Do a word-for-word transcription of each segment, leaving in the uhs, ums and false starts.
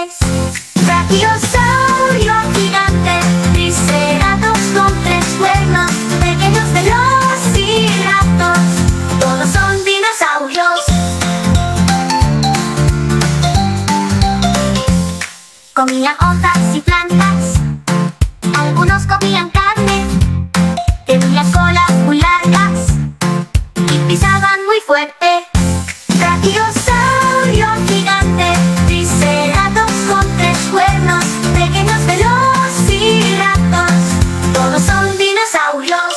animales. Brachiosaurio gigante, triceratops con tres cuernos, pequeños velociraptors, todos son dinosaurios. Comían hojas y plantas, algunos comían carne, tenían colas muy largas y pisaban muy fuerte. Brachiosaurio gigante, triceratops con tres cuernos, pequeños velociraptors, todos son dinosaurios.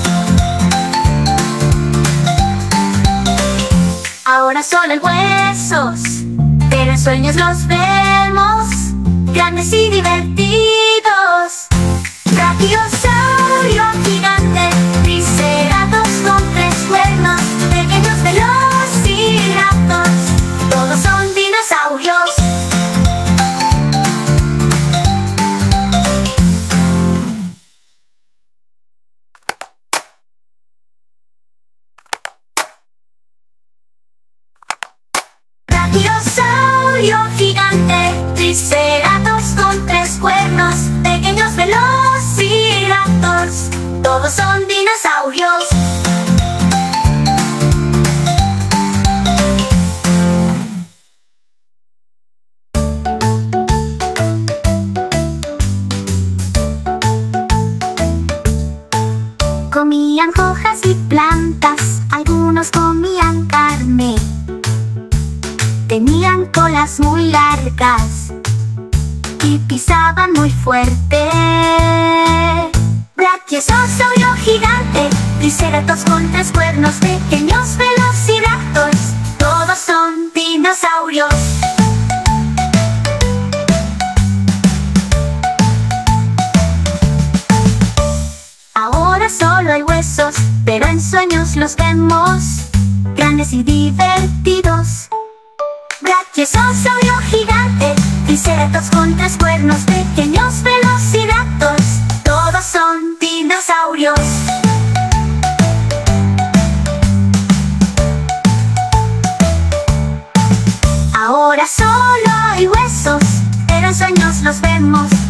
Ahora solo hay huesos, pero en sueños los vemos, grandes y divertidos. Brachiosaurio gigante, triceratops con tres cuernos, pequeños velociraptors, todos son dinosaurios. Brachiosaurio gigante, triceratops con tres cuernos, pequeños velociraptors, todos son dinosaurios. Comían hojas y plantas, algunos comían carne, tenían colas muy largas y pisaban muy fuerte. Brachiosaurio gigante, triceratops con tres cuernos, pequeños velociraptors, todos son dinosaurios. Ahora solo hay huesos, pero en sueños los vemos, grandes y divertidos. Brachiosaurio gigante, triceratops con tres cuernos, pequeños velociraptors, todos son dinosaurios. Ahora solo hay huesos, pero en sueños los vemos,